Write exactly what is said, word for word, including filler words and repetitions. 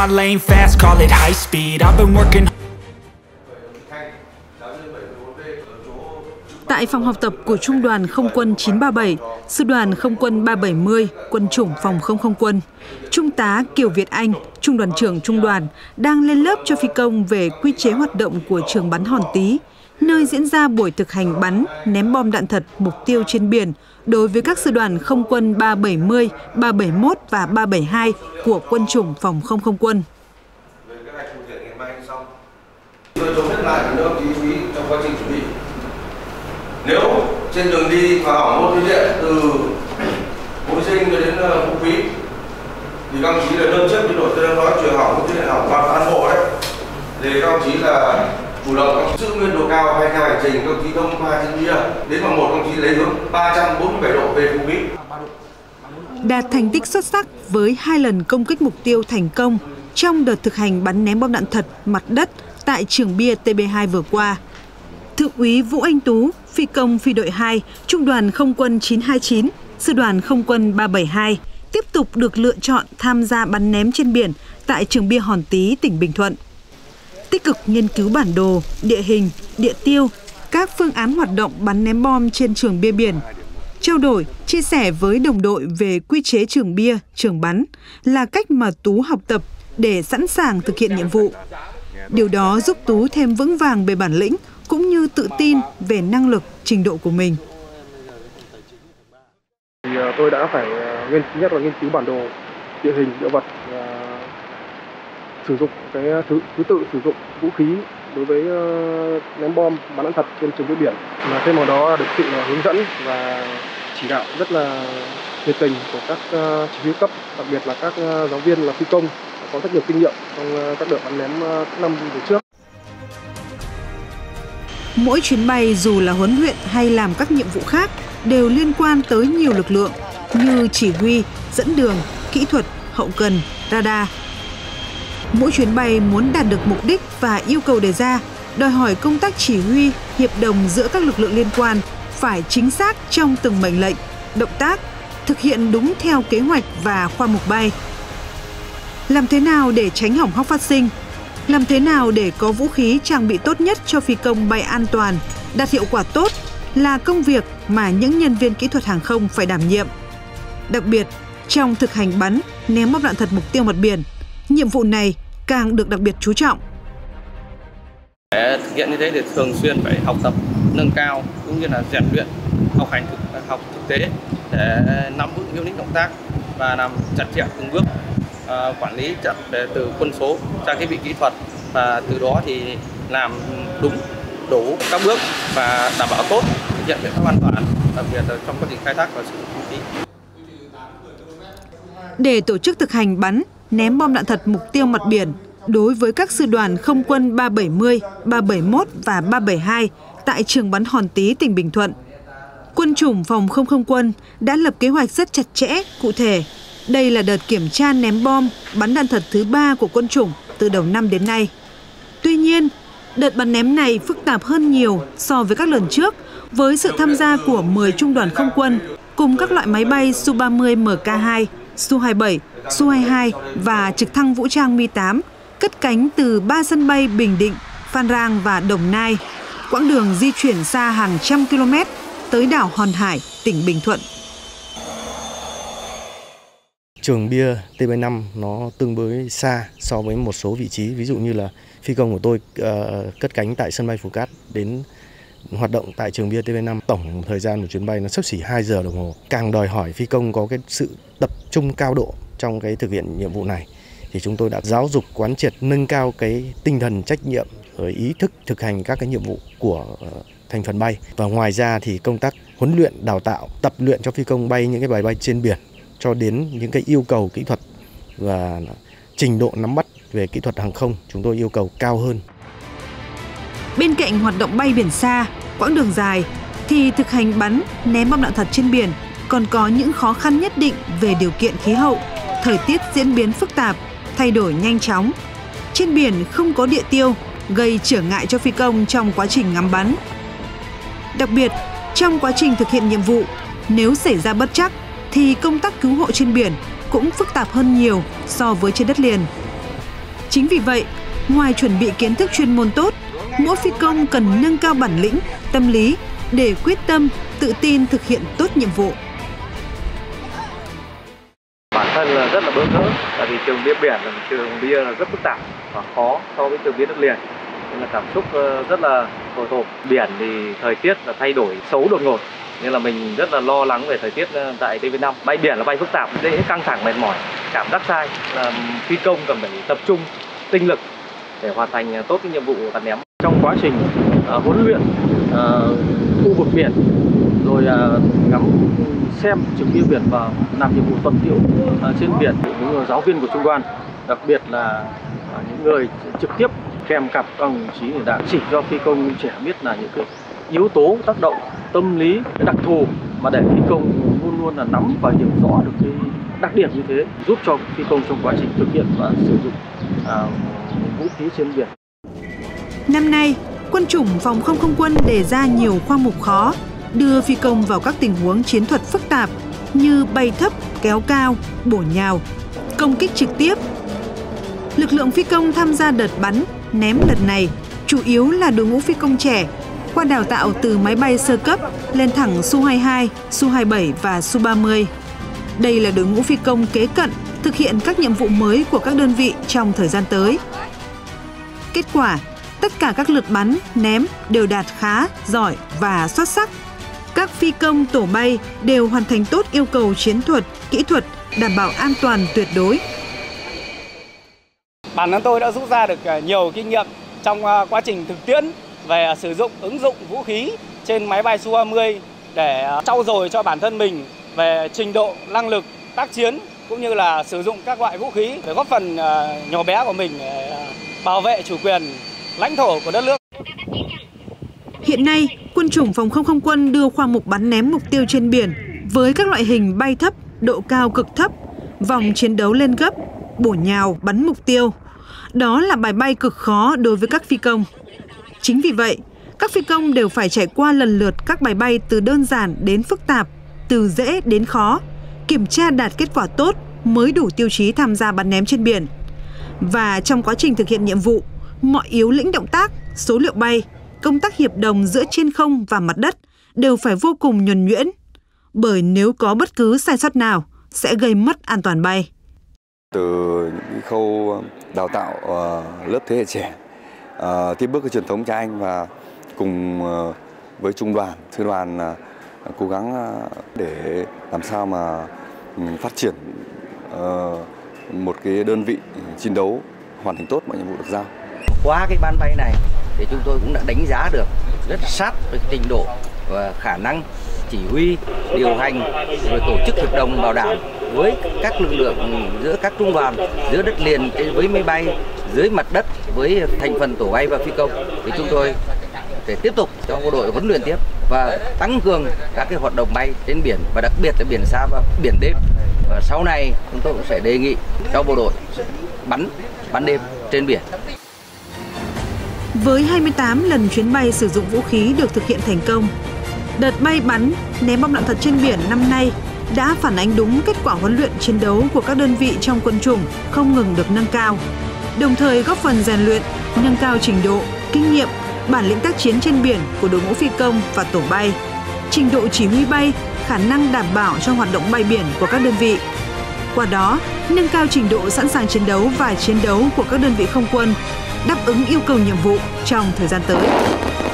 my lane fast, call it high speed. I've been working. Tại phòng học tập của Trung đoàn Không quân chín ba bảy, Sư đoàn Không quân ba bảy mươi, Quân chủng Phòng không không quân, Trung tá Kiều Việt Anh, Trung đoàn trưởng Trung đoàn, đang lên lớp cho phi công về quy chế hoạt động của trường bắn Hòn Tý, nơi diễn ra buổi thực hành bắn, ném bom đạn thật mục tiêu trên biển đối với các sư đoàn Không quân ba bảy mươi, ba bảy mốt và ba bảy hai của Quân chủng Phòng không không quân. Nếu trên đường đi mà hỏng một phương tiện từ Mũi Sinh đến Phú Quý thì các ông chí là đơn trước cái đội tôi đang nói chuyện hỏng một phương tiện hỏng toàn bộ đấy, thì các ông chí là chủ động giữ nguyên độ cao hay theo hành trình, các ông chí thông qua trên bia đến khoảng một, các ông chí lấy hướng ba trăm bốn mươi bảy độ về Phú Quý. Đạt thành tích xuất sắc với hai lần công kích mục tiêu thành công trong đợt thực hành bắn ném bom đạn thật mặt đất tại trường bia T B hai vừa qua. Thượng úy Vũ Anh Tú, phi công phi đội hai, Trung đoàn Không quân chín hai chín, Sư đoàn Không quân ba bảy hai, tiếp tục được lựa chọn tham gia bắn ném trên biển tại trường bia Hòn Tý, tỉnh Bình Thuận. Tích cực nghiên cứu bản đồ, địa hình, địa tiêu, các phương án hoạt động bắn ném bom trên trường bia biển. Trao đổi, chia sẻ với đồng đội về quy chế trường bia, trường bắn là cách mà Tú học tập để sẵn sàng thực hiện nhiệm vụ. Điều đó giúp Tú thêm vững vàng về bản lĩnh, cũng như tự tin về năng lực, trình độ của mình. Thì tôi đã phải nghiên nhất là nghiên cứu bản đồ, địa hình, địa vật, và sử dụng cái thứ, thứ tự sử dụng vũ khí đối với ném bom bắn đạn thật trên trường bia biển. Mà thêm vào đó được sự hướng dẫn và chỉ đạo rất là nhiệt tình của các chỉ huy cấp, đặc biệt là các giáo viên là phi công có rất nhiều kinh nghiệm trong các đợt bắn ném các năm về trước. Mỗi chuyến bay dù là huấn luyện hay làm các nhiệm vụ khác đều liên quan tới nhiều lực lượng như chỉ huy, dẫn đường, kỹ thuật, hậu cần, radar. Mỗi chuyến bay muốn đạt được mục đích và yêu cầu đề ra, đòi hỏi công tác chỉ huy, hiệp đồng giữa các lực lượng liên quan phải chính xác trong từng mệnh lệnh, động tác, thực hiện đúng theo kế hoạch và khoa mục bay. Làm thế nào để tránh hỏng hóc phát sinh? Làm thế nào để có vũ khí trang bị tốt nhất cho phi công bay an toàn, đạt hiệu quả tốt là công việc mà những nhân viên kỹ thuật hàng không phải đảm nhiệm. Đặc biệt, trong thực hành bắn, ném bom đạn thật mục tiêu mặt biển, nhiệm vụ này càng được đặc biệt chú trọng. Để thực hiện như thế thì thường xuyên phải học tập, nâng cao cũng như là rèn luyện, học hành thực, học thực tế để nắm vững hiệu lĩnh động tác và làm chặt chẽ từng bước. Uh, quản lý chặt từ quân số, trang thiết bị kỹ thuật, và từ đó thì làm đúng đủ các bước và đảm bảo tốt thực hiện biện pháp an toàn, đặc biệt là trong quá trình khai thác và sử dụng vũ khí. Để tổ chức thực hành bắn, ném bom đạn thật mục tiêu mặt biển đối với các sư đoàn Không quân ba bảy mươi, ba bảy mốt và ba bảy hai tại trường bắn Hòn Tý, tỉnh Bình Thuận, Quân chủng Phòng không không quân đã lập kế hoạch rất chặt chẽ, cụ thể. Đây là đợt kiểm tra ném bom, bắn đạn thật thứ ba của quân chủng từ đầu năm đến nay. Tuy nhiên, đợt bắn ném này phức tạp hơn nhiều so với các lần trước, với sự tham gia của mười trung đoàn không quân cùng các loại máy bay Su ba mươi M K hai, Su hai mươi bảy, Su hai mươi hai và trực thăng vũ trang Mi tám cất cánh từ ba sân bay Bình Định, Phan Rang và Đồng Nai, quãng đường di chuyển xa hàng trăm km tới đảo Hòn Hải, tỉnh Bình Thuận. Trường bia T B năm nó tương đối xa so với một số vị trí, ví dụ như là phi công của tôi uh, cất cánh tại sân bay Phú Cát đến hoạt động tại trường bia T B năm, tổng thời gian của chuyến bay nó xấp xỉ hai giờ đồng hồ. Càng đòi hỏi phi công có cái sự tập trung cao độ trong cái thực hiện nhiệm vụ này, thì chúng tôi đã giáo dục quán triệt, nâng cao cái tinh thần trách nhiệm rồi ý thức thực hành các cái nhiệm vụ của uh, thành phần bay. Và ngoài ra thì công tác huấn luyện, đào tạo, tập luyện cho phi công bay những cái bài bay trên biển cho đến những cái yêu cầu kỹ thuật và trình độ nắm bắt về kỹ thuật hàng không chúng tôi yêu cầu cao hơn. Bên cạnh hoạt động bay biển xa, quãng đường dài, thì thực hành bắn, ném bom đạn thật trên biển còn có những khó khăn nhất định về điều kiện khí hậu, thời tiết diễn biến phức tạp, thay đổi nhanh chóng. Trên biển không có địa tiêu, gây trở ngại cho phi công trong quá trình ngắm bắn. Đặc biệt, trong quá trình thực hiện nhiệm vụ, nếu xảy ra bất trắc, thì công tác cứu hộ trên biển cũng phức tạp hơn nhiều so với trên đất liền. Chính vì vậy, ngoài chuẩn bị kiến thức chuyên môn tốt, mỗi phi công cần nâng cao bản lĩnh, tâm lý để quyết tâm, tự tin thực hiện tốt nhiệm vụ. Bản thân là rất là bỡ ngỡ, tại vì trường bia biển là một trường bia là rất phức tạp và khó so với trường bia đất liền, nên là cảm xúc rất là hồi hộp. Biển thì thời tiết là thay đổi xấu đột ngột, nên là mình rất là lo lắng về thời tiết tại T V năm. Bay biển là bay phức tạp, dễ căng thẳng, mệt mỏi, cảm giác sai, là phi công cần phải tập trung tinh lực để hoàn thành tốt cái nhiệm vụ bắn ném. Trong quá trình uh, huấn luyện uh, khu vực biển, rồi uh, ngắm xem trường bia biển và làm nhiệm vụ tuần tiễu uh, trên biển, những người giáo viên của trung đoàn, đặc biệt là uh, những người trực tiếp kèm cặp các đồng chí đã chỉ cho phi công trẻ biết là những cái yếu tố tác động tâm lý, cái đặc thù mà để phi công luôn luôn là nắm và hiểu rõ được cái đặc điểm như thế, giúp cho phi công trong quá trình thực hiện và sử dụng uh, vũ khí trên biển. Năm nay, Quân chủng Phòng không không quân đề ra nhiều khoa mục khó, đưa phi công vào các tình huống chiến thuật phức tạp như bay thấp, kéo cao, bổ nhào, công kích trực tiếp. Lực lượng phi công tham gia đợt bắn, ném lần này chủ yếu là đội ngũ phi công trẻ, qua đào tạo từ máy bay sơ cấp lên thẳng Su hai mươi hai, Su hai mươi bảy và Su ba mươi. Đây là đội ngũ phi công kế cận thực hiện các nhiệm vụ mới của các đơn vị trong thời gian tới. Kết quả, tất cả các lượt bắn, ném đều đạt khá, giỏi và xuất sắc. Các phi công tổ bay đều hoàn thành tốt yêu cầu chiến thuật, kỹ thuật, đảm bảo an toàn tuyệt đối. Bản thân tôi đã rút ra được nhiều kinh nghiệm trong quá trình thực tiễn về sử dụng, ứng dụng vũ khí trên máy bay Su ba mươi để trau dồi cho bản thân mình về trình độ, năng lực tác chiến cũng như là sử dụng các loại vũ khí để góp phần nhỏ bé của mình để bảo vệ chủ quyền lãnh thổ của đất nước. Hiện nay, Quân chủng Phòng không không quân đưa khoa mục bắn ném mục tiêu trên biển với các loại hình bay thấp, độ cao cực thấp, vòng chiến đấu lên gấp, bổ nhào, bắn mục tiêu. Đó là bài bay cực khó đối với các phi công. Chính vì vậy, các phi công đều phải trải qua lần lượt các bài bay từ đơn giản đến phức tạp, từ dễ đến khó, kiểm tra đạt kết quả tốt mới đủ tiêu chí tham gia bắn ném trên biển. Và trong quá trình thực hiện nhiệm vụ, mọi yếu lĩnh động tác, số liệu bay, công tác hiệp đồng giữa trên không và mặt đất đều phải vô cùng nhuần nhuyễn, bởi nếu có bất cứ sai sót nào sẽ gây mất an toàn bay. Từ những khâu đào tạo uh, lớp thế hệ trẻ, uh, tiếp bước cái truyền thống cha anh và cùng uh, với trung đoàn, sư đoàn uh, cố gắng uh, để làm sao mà um, phát triển uh, một cái đơn vị chiến đấu hoàn thành tốt mọi nhiệm vụ được giao. Qua cái ban bay này thì chúng tôi cũng đã đánh giá được rất sát về trình độ và khả năng chỉ huy, điều hành, rồi tổ chức hiệp đồng bảo đảm với các lực lượng giữa các trung đoàn, giữa đất liền với máy bay, dưới mặt đất với thành phần tổ bay và phi công. Thì chúng tôi để tiếp tục cho bộ đội huấn luyện tiếp và tăng cường các cái hoạt động bay trên biển và đặc biệt là biển xa và biển đêm. Và sau này chúng tôi cũng sẽ đề nghị cho bộ đội bắn bắn đêm trên biển. Với hai mươi tám lần chuyến bay sử dụng vũ khí được thực hiện thành công, đợt bay bắn, ném bom đạn thật trên biển năm nay đã phản ánh đúng kết quả huấn luyện chiến đấu của các đơn vị trong quân chủng không ngừng được nâng cao, đồng thời góp phần rèn luyện, nâng cao trình độ, kinh nghiệm, bản lĩnh tác chiến trên biển của đội ngũ phi công và tổ bay, trình độ chỉ huy bay, khả năng đảm bảo cho hoạt động bay biển của các đơn vị. Qua đó, nâng cao trình độ sẵn sàng chiến đấu và chiến đấu của các đơn vị không quân, đáp ứng yêu cầu nhiệm vụ trong thời gian tới.